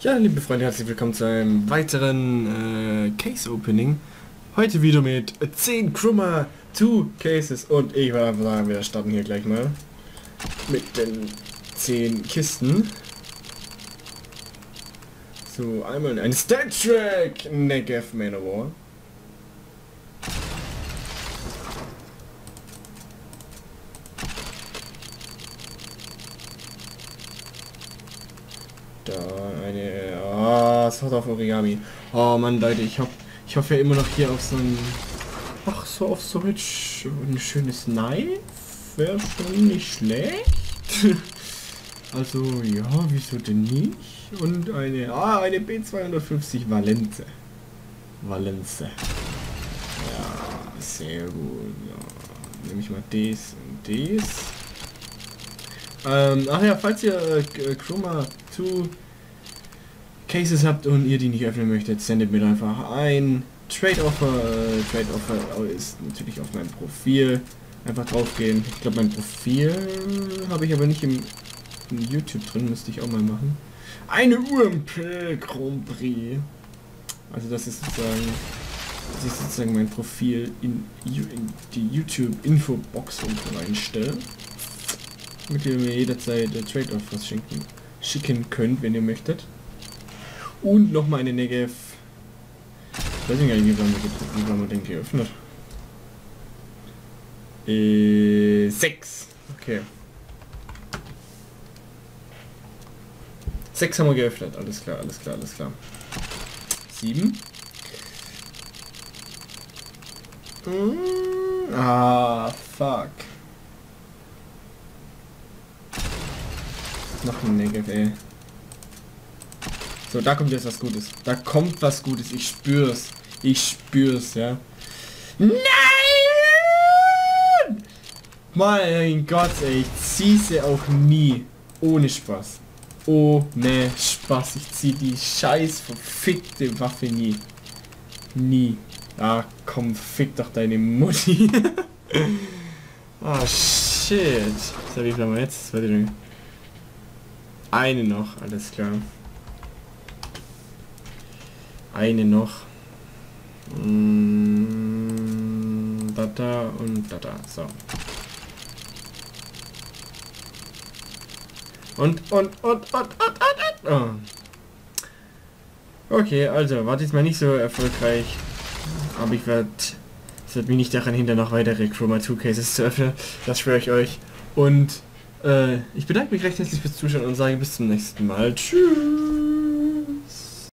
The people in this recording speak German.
Ja, liebe Freunde, herzlich willkommen zu einem weiteren Case Opening. Heute wieder mit 10 Chroma 2 Cases und ich würde einfach sagen, wir starten hier gleich mal mit den 10 Kisten. So, einmal ein Star Trek Negev Manowar. Da eine... Sword of Origami. Oh Mann, Leute, ich hoffe ja immer noch hier auf so ein... Ach, so auf so ein schönes Knife. Wäre schon nicht schlecht. Also, ja, wieso denn nicht? Und eine B250 Valence. Ja, sehr gut. Ja, nehme ich mal das und das. Ach ja, falls ihr Chroma 2 Cases habt und ihr die nicht öffnen möchtet, sendet mir einfach ein Trade Offer. Trade Offer ist natürlich auf meinem Profil. Einfach draufgehen. Ich glaube, mein Profil habe ich aber nicht in YouTube drin, müsste ich auch mal machen. Eine UMP Grand Prix. Also das ist sozusagen mein Profil in die YouTube Infobox unten reinstellen. Damit ihr mir jederzeit Trade Offers schicken könnt, wenn ihr möchtet. Und noch mal eine Negev. Ich weiß gar nicht, wie haben wir den geöffnet? 6. Okay. 6 haben wir geöffnet. Alles klar. 7. Fuck. Noch ein Negev, ey. So, da kommt jetzt was Gutes. Da kommt was Gutes. Ich spür's, ja. Nein! Mein Gott, ey. Ich zieh sie auch nie. Ohne Spaß. Ohne Spaß. Ich zieh die scheiß verfickte Waffe nie. Nie. Ah, komm, fick doch deine Mutti. Ah, shit. So, wie viel haben wir jetzt? Das war die eine noch, alles klar. Eine noch. Da und da. So. Und. Oh. Okay, also, war diesmal nicht so erfolgreich. Aber es wird mich nicht daran hindern, noch weitere Chroma 2 Cases zu öffnen. Das schwöre ich euch. Und ich bedanke mich recht herzlich fürs Zuschauen und sage bis zum nächsten Mal. Tschüss.